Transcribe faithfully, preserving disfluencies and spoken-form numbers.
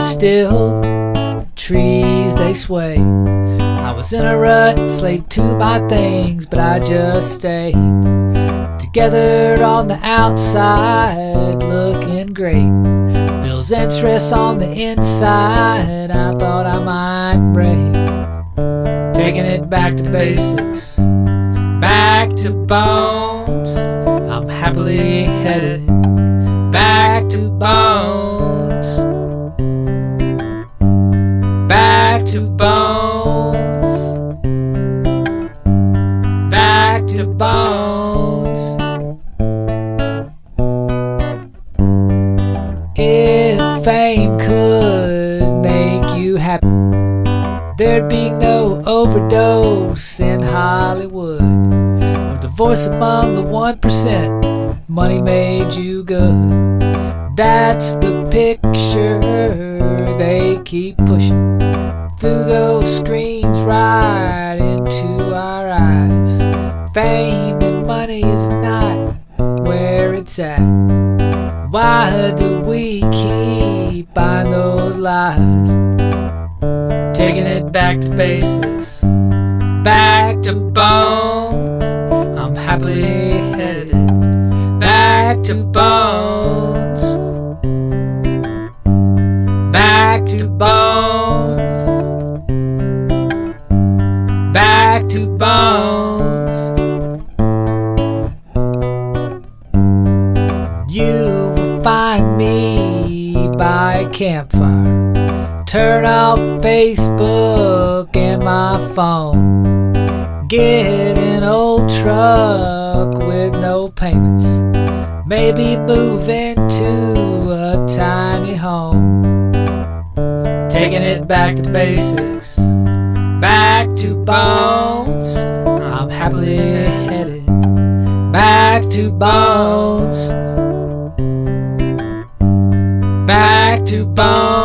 still, the trees they sway. I was in a rut, enslaved to my things, but I just stayed together on the outside, looking great. Bills and stress on the inside, I thought I might break. Taking it back to basics, back to bones. I'm happily headed back to bones, back to bones, back to bones. If fame could make you happy, there'd be no overdose in Hollywood, or divorce among the one percent. Money made you good. That's the picture they keep pushing through those screens right into our eyes. Fame and money is not where it's at. Why do we keep buying those lies? Taking it back to basics, back to bones. I'm happily headed back to bones, back to bones, back to bones. You will find me by a campfire, turn off Facebook and my phone, get an old truck with no payments, maybe move into a tiny home. Taking it back to basics, back to bones. I'm happily headed back to bones, back to bones.